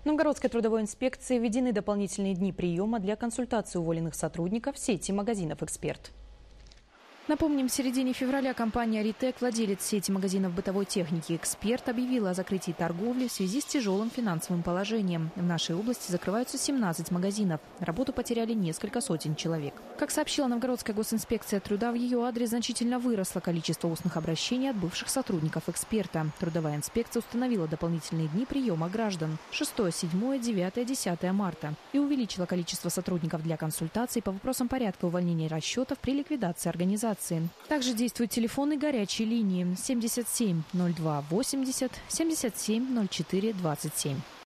В Новгородской трудовой инспекции введены дополнительные дни приема для консультации уволенных сотрудников в сети магазинов «Эксперт». Напомним, в середине февраля компания «Ритек», владелец сети магазинов бытовой техники «Эксперт», объявила о закрытии торговли в связи с тяжелым финансовым положением. В нашей области закрываются 17 магазинов. Работу потеряли несколько сотен человек. Как сообщила Новгородская госинспекция труда, в ее адрес значительно выросло количество устных обращений от бывших сотрудников «Эксперта». Трудовая инспекция установила дополнительные дни приема граждан – 6, 7, 9, 10 марта и увеличила количество сотрудников для консультаций по вопросам порядка увольнения расчетов при ликвидации организации. Также действуют телефоны горячей линии 77 02 80 77 04 27.